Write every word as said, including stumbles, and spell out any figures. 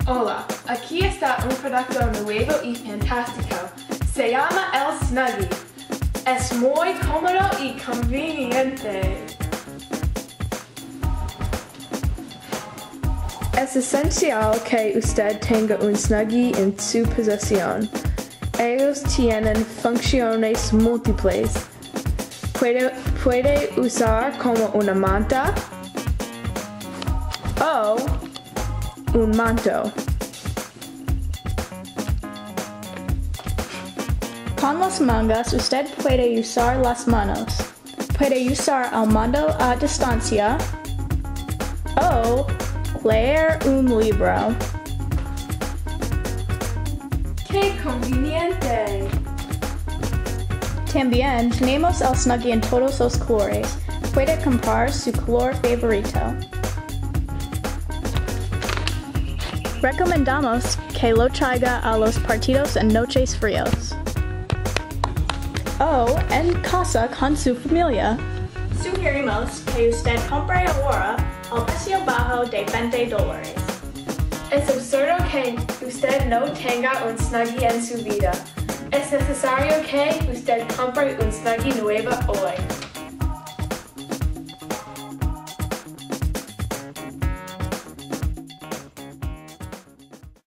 Hola, aquí está un producto nuevo y fantástico. Se llama el Snuggie. Es muy cómodo y conveniente. Es esencial que usted tenga un Snuggie en su posesión. Ellos tienen funciones múltiples. Puede, puede usar como una manta o un manto. Con las mangas usted puede usar las manos. Puede usar el mando a distancia o leer un libro. ¡Qué conveniente! También tenemos el Snuggie en todos los colores. Puede comprar su color favorito. Recomendamos que lo traiga a los partidos en noches fríos o en casa con su familia. Sugerimos que usted compre ahora al precio bajo de veinte dólares. Es absurdo que usted no tenga un Snuggie en su vida. Es necesario que usted compre un Snuggie nuevo hoy.